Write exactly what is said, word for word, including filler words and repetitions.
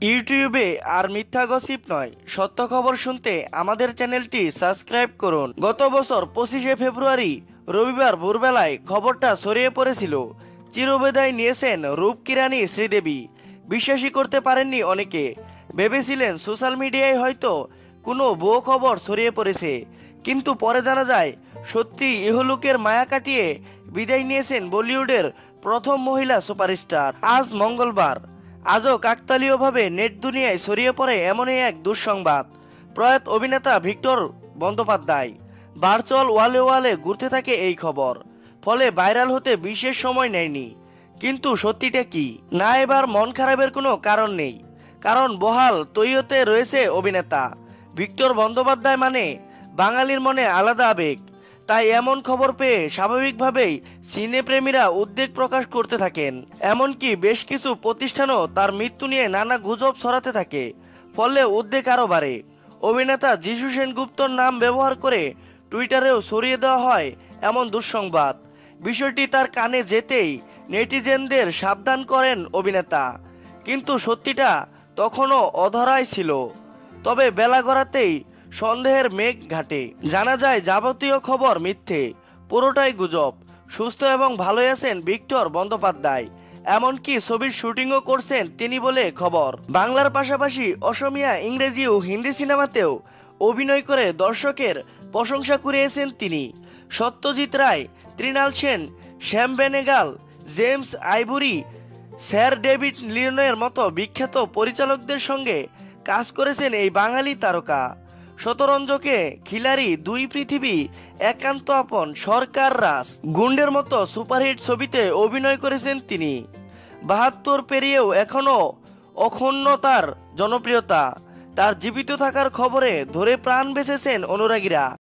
ইউটিউবে আর মিথ্যা গসিপ নয়, সত্য খবর শুনতে আমাদের চ্যানেলটি সাবস্ক্রাইব করুন। গত বছর পঁচিশে ফেব্রুয়ারি রবিবার ভোরবেলায় খবরটা ছড়িয়ে পড়েছিল। চিরবিদায় নিয়েছেন রূপকিরানী শ্রীদেবী। বিশ্বাসই করতে পারেননি অনেকে, ভেবেছিলেন সোশ্যাল মিডিয়ায় হয়তো কোনো ভুয়ো খবর ছড়িয়ে পড়েছে। কিন্তু পরে জানা যায় সত্যি ইহলোকের মায়া কাটিয়ে বিদায় নিয়েছেন বলিউডের প্রথম মহিলা সুপারস্টার। আজ মঙ্গলবার আজও কাকতালীয়ভাবে নেট দুনিয়ায় ছড়িয়ে পড়ে এমনই এক দুঃসংবাদ। প্রয়াত অভিনেতা ভিক্টর বন্দ্যোপাধ্যায়। ভার্চুয়াল ওয়ালে ওয়ালে ঘুরতে থাকে এই খবর, ফলে ভাইরাল হতে বিশেষ সময় নেয়নি। কিন্তু সত্যিটা কি না, এবার মন খারাপের কোনো কারণ নেই, কারণ বহাল তৈয়তে রয়েছে অভিনেতা ভিক্টর বন্দ্যোপাধ্যায়। মানে বাঙালির মনে আলাদা আবেগ। তাই এমন খবর পেয়ে স্বাভাবিকভাবেই সিনেপ্রেমীরা উদ্বেগ প্রকাশ করতে থাকেন। এমনকি বেশ কিছু প্রতিষ্ঠানও তার মৃত্যু নিয়ে নানা গুজব ছড়াতে থাকে, ফলে উদ্বেগ আরও বাড়ে। অভিনেতা যিশু সেনগুপ্তর নাম ব্যবহার করে টুইটারেও ছড়িয়ে দেওয়া হয় এমন দুঃসংবাদ। বিষয়টি তার কানে যেতেই নেটিজেনদের সাবধান করেন অভিনেতা। কিন্তু সত্যিটা তখনও অধরাই ছিল। তবে বেলা গড়াতেই সন্দেহের মেঘ ঘাটে। জানা যায় যাবতীয় খবর মিথ্যে, পুরোটাই গুজব। সুস্থ এবং ভালোই আছেন ভিক্টর বন্দ্যোপাধ্যায়, এমনকি ছবির শুটিংও করছেন তিনি বলে খবর। বাংলার পাশাপাশি অসমীয়া, ইংরেজি ও হিন্দি সিনেমাতেও অভিনয় করে দর্শকের প্রশংসা কুড়িয়েছেন তিনি। Satyajit Ray, Mrinal Sen, Shyam Benegal, James Ivory, sir David লিওনের মতো বিখ্যাত পরিচালকদের সঙ্গে কাজ করেছেন এই বাঙালি তারকা। শতরঞ্জকে খিলাড়ি, দুই পৃথিবী, একান্ত আপন, সরকার রাজ, গুন্ডের মতো সুপারহিট ছবিতে অভিনয় করেছেন তিনি। বাহাত্তর পেরিয়েও এখনও অক্ষুণ্ণ তার জনপ্রিয়তা। তার জীবিত থাকার খবরে ধরে প্রাণ বেঁচেছেন অনুরাগীরা।